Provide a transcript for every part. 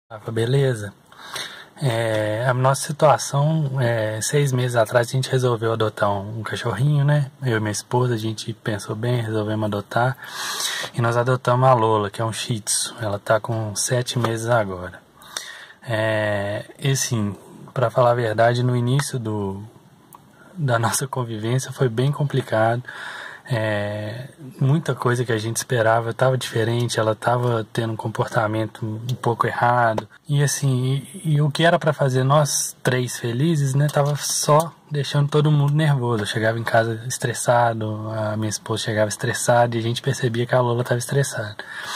Rafa, beleza? A nossa situação, 6 meses atrás a gente resolveu adotar um cachorrinho, né? Eu e minha esposa, a gente pensou bem, resolvemos adotar. E nós adotamos a Lola, que é um Shih Tzu. Ela tá com 7 meses agora. E assim, pra falar a verdade, no início da nossa convivência foi bem complicado. Muita coisa que a gente esperava estava diferente, ela estava tendo um comportamento um pouco errado, e assim, e o que era para fazer nós três felizes, né, tava só deixando todo mundo nervoso. Eu chegava em casa estressado, a minha esposa chegava estressada, e a gente percebia que a Lola estava estressada.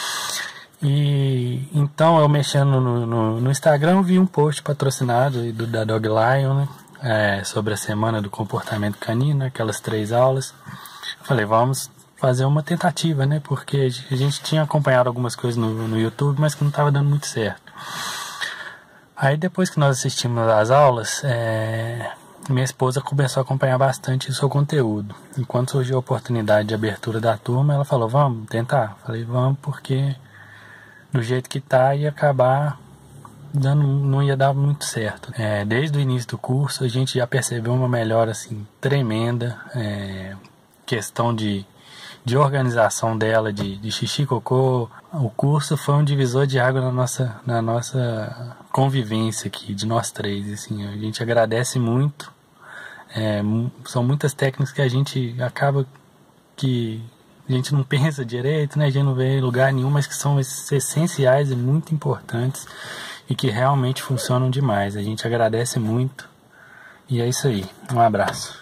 E então eu mexendo no Instagram, vi um post patrocinado da Dog Lion, né, sobre a semana do comportamento canino, aquelas 3 aulas. Eu falei, vamos fazer uma tentativa, né? Porque a gente tinha acompanhado algumas coisas no YouTube, mas que não estava dando muito certo. Aí depois que nós assistimos às aulas, minha esposa começou a acompanhar bastante o seu conteúdo. Enquanto surgiu a oportunidade de abertura da turma, ela falou, vamos tentar. Eu falei, vamos, porque do jeito que tá ia acabar não ia dar muito certo. Desde o início do curso a gente já percebeu uma melhora assim tremenda. Questão de organização dela, de xixi, cocô. O curso foi um divisor de água na nossa convivência aqui, de nós três. Assim, a gente agradece muito. São muitas técnicas que a gente acaba que a gente não pensa direito, né? A gente não vê em lugar nenhum, mas que são essenciais e muito importantes e que realmente funcionam demais. A gente agradece muito. E é isso aí. Um abraço.